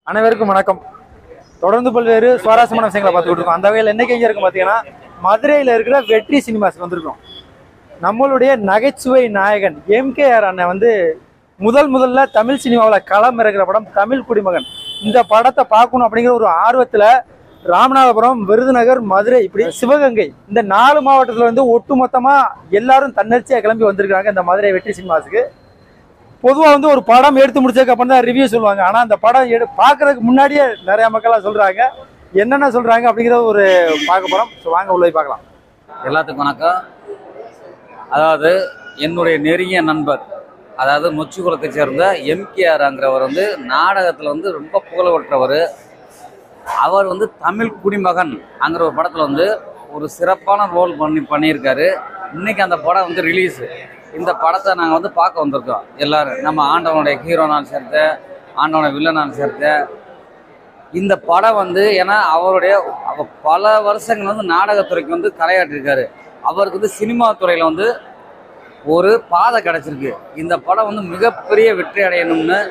அனைவருக்கும் வணக்கம். தொடர்ந்து பல்வேறு சுவாரஸ்யமான விஷயங்களை பார்த்துக்கிட்டு இருக்கோம். அந்த வகையில் என்னைக்கு எங்கே இருக்கும் பார்த்தீங்கன்னா, மதுரையில் இருக்கிற வெற்றி சினிமாஸ் வந்திருக்கோம். நம்மளுடைய நகைச்சுவை நாயகன் எம்கேஆர் அண்ணன் வந்து முதல்ல தமிழ் சினிமாவில் களம் இறங்குற படம் தமிழ் குடிமகன். இந்த படத்தை பார்க்கணும் அப்படிங்கிற ஒரு ஆர்வத்தில் ராமநாதபுரம், விருதுநகர், மதுரை, இப்படி சிவகங்கை இந்த 4 மாவட்டத்தில் வந்து ஒட்டுமொத்தமாக எல்லாரும் தன்னர்ச்சியாக கிளம்பி வந்திருக்காங்க இந்த மதுரை வெற்றி சினிமாஸுக்கு. பொதுவாக வந்து ஒரு படம் எடுத்து முடிச்சதுக்கு அப்புறம் தான் ரிவ்யூ சொல்லுவாங்க. ஆனால் அந்த படம் பார்க்கறதுக்கு முன்னாடியே நிறைய மக்களாக சொல்கிறாங்க. என்னென்ன சொல்கிறாங்க அப்படிங்கிறத ஒரு பார்க்க போகிறோம். ஸோ வாங்க உள்ளே பார்க்கலாம். எல்லாத்துக்கும் வணக்கம். அதாவது என்னுடைய நெருங்கிய நண்பர், அதாவது நொச்சிக்குளத்தை சேர்ந்த எம்கேஆர்ங்கிறவர் வந்து நாடகத்தில் வந்து ரொம்ப புகழ்பெற்றவர். அவர் வந்து தமிழ் குடிமகன் அங்கிற ஒரு படத்தில் வந்து ஒரு சிறப்பான ரோல் பண்ணியிருக்காரு. இன்னைக்கு அந்த படம் வந்து ரிலீஸு. இந்த படத்தை நாங்கள் வந்து பார்க்க வந்திருக்கோம் எல்லாரும். நம்ம ஆண்டவனுடைய ஹீரோனாலும் சேர்த்த, ஆண்டவனுடைய வில்லனாலும் சேர்த்த இந்த படம் வந்து, ஏன்னா அவர் பல வருஷங்கள் வந்து நாடகத்துறைக்கு வந்து கலையாட்டிருக்காரு. அவருக்கு வந்து சினிமா துறையில் வந்து ஒரு பாதை கிடச்சிருக்கு. இந்த படம் வந்து மிகப்பெரிய வெற்றி அடையணும்னு,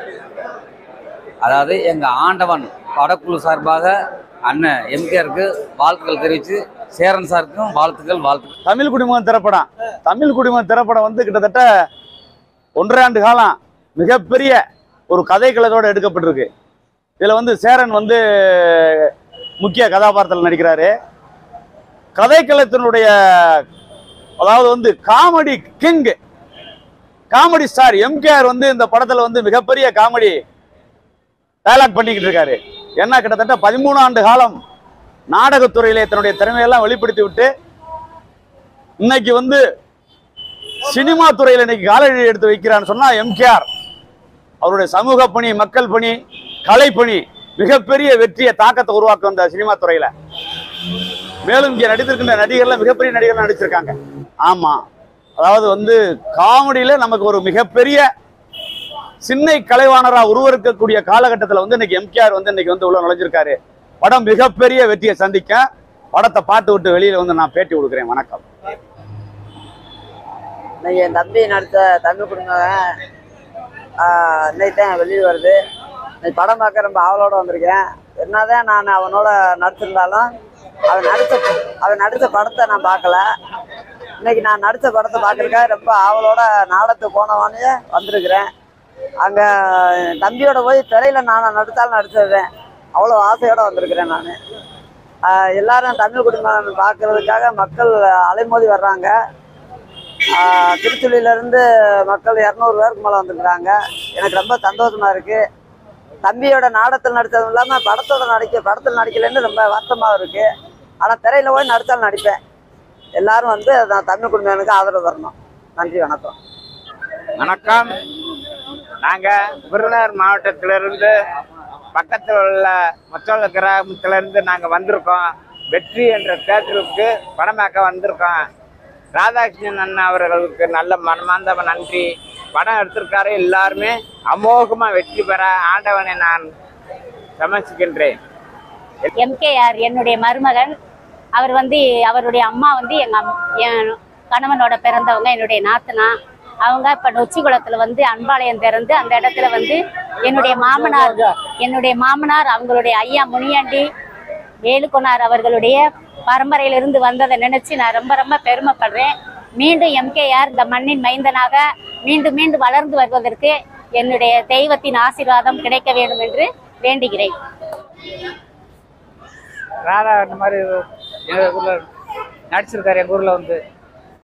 அதாவது எங்கள் ஆண்டவன் படக்குழு சார்பாக அண்ணன் எம்கேஆருக்கு வாழ்த்துக்கள் தெரிவித்து, சேரன் சாருக்கும் வாழ்த்துக்கள். தமிழ் குடிமகன் திரைப்படம் வந்து கிட்டத்தட்ட 1.5 ஆண்டு காலம் மிகப்பெரிய ஒரு கதைக்களத்தோடு எடுக்கப்பட்டிருக்கு. இதில் வந்து சேரன் வந்து முக்கிய கதாபாத்திரத்தில் நடிக்கிறாரு. கதைக்களத்தினுடைய அதாவது வந்து comedy king, comedy star MKR வந்து இந்த படத்தில் வந்து மிகப்பெரிய காமெடி டயலாக் பண்ணிக்கிட்டு இருக்காரு. ஏன்னா கிட்டத்தட்ட 13 ஆண்டு காலம் நாடகத்துறையிலே தன்னுடைய திறமையெல்லாம் வெளிப்படுத்தி விட்டு இன்னைக்கு வந்து சினிமா துறையில் இன்னைக்கு காலடி எடுத்து வைக்கிறான்னு சொன்னா எம்கேஆர். அவருடைய சமூக பணி, மக்கள் பணி, கலைப்பணி மிகப்பெரிய வெற்றியை, தாக்கத்தை உருவாக்க வந்த சினிமா துறையில. மேலும் இங்கே நடித்திருக்கின்ற நடிகர்லாம் மிகப்பெரிய நடிகர்கள் நடிச்சிருக்காங்க. ஆமா, அதாவது வந்து காமெடியில நமக்கு ஒரு மிகப்பெரிய சின்ன கலைவாணரா உருவெடுக்கக்கூடிய காலகட்டத்தில் வந்து இன்னைக்கு எம்கேஆர் வந்து இன்னைக்கு வந்து உள்ள நுழைஞ்சிருக்காரு. படம் மிகப்பெரிய வெற்றியை சந்திக்க படத்தை பார்த்து விட்டு வெளியில வந்து நான் பேட்டி கொடுக்குறேன். வணக்கம். இன்னைக்கு என் தம்பி நடித்த தமிழ் குடிமகன் இன்னைக்கு தான் வெளியே வருது. இன்னைக்கு படம் பார்க்க ரொம்ப ஆவலோட வந்திருக்கேன். என்னதான் நான் அவனோட நடிச்சிருந்தாலும் அவன் நடித்த படத்தை நான் பார்க்கல. இன்னைக்கு நான் நடித்த படத்தை பார்க்கறதுக்காக ரொம்ப ஆவலோட நாடகத்துக்கு போனவானே வந்திருக்கிறேன். அங்கே தம்பியோட போய் திரையில நான் நடிச்சிருவேன், அவ்வளோ ஆசையோடு வந்திருக்கிறேன் நான். எல்லாரும் தமிழ் குடிமகன் பார்க்கறதுக்காக மக்கள் அலைமோதி வர்றாங்க. திருச்சுழியிலேருந்து மக்கள் 200 பேருக்கு மேலே வந்துருக்குறாங்க. எனக்கு ரொம்ப சந்தோஷமாக இருக்குது. தம்பியோட நாடகத்தில் நடித்ததும் இல்லாமல் படத்தில் நடிக்கலைன்னு ரொம்ப வருத்தமாக இருக்குது. ஆனால் திரையில் போய் நடித்தாலும் நடிப்பேன். எல்லாரும் வந்து நான் தமிழ் குடிமகனுக்கு ஆதரவு தரணும். நன்றி, வணக்கம். வணக்கம். நாங்கள் விருதுநகர் மாவட்டத்திலிருந்து பக்கத்தில் உள்ள மொச்சோல கிராமத்திலிருந்து நாங்கள் வந்திருக்கோம். வெற்றி என்ற தேட்டருக்கு படமாக்க வந்திருக்கோம். ராதாகிருஷ்ணன் அண்ணன் அவர்களுக்கு நல்ல மனமார்ந்த நன்றி. படம் எடுத்திருக்காரு. எல்லாருமே அமோகமாக வெற்றி பெற ஆண்டவனை நான் சமர்ப்பிக்கின்றேன். எம்கேஆர் என்னுடைய மருமகன். அவர் வந்து அவருடைய அம்மா வந்து என் கணவனோட பிறந்தவங்க, என்னுடைய நாத்தனா. அவங்க இப்போ நொச்சிக்குளத்தில் வந்து அன்பாளையம் திறந்து அந்த இடத்துல வந்து என்னுடைய மாமனார் அவங்களுடைய ஐயா முனியாண்டி வேலுக்கொனார் அவர்களுடைய பரம்பரையிலிருந்து வந்ததை நினைச்சு நான் ரொம்ப ரொம்ப பெருமைப்படுறேன். மீண்டும் எம்கேஆர் இந்த மண்ணின் மைந்தனாக மீண்டும் வளர்ந்து வருவதற்கு என்னுடைய தெய்வத்தின் ஆசீர்வாதம் கிடைக்க வேண்டும் என்று வேண்டுகிறேன். ராதா இந்த மாதிரி எங்கள் ஊரில் நடிச்சிருக்காரு. எங்கள் ஊரில் வந்து